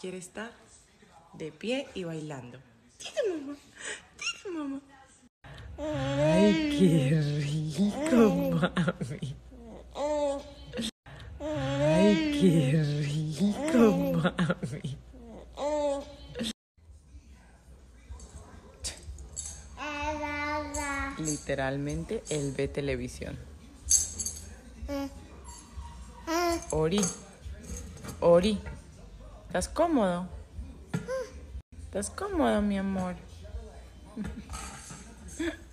quiere estar de pie y bailando. Dile, mamá. Dile, mamá. Ay, qué rico, mami. Ay, qué rico, mami. Literalmente, él ve televisión. Ori, Ori, ¿estás cómodo? ¿Estás cómodo, mi amor?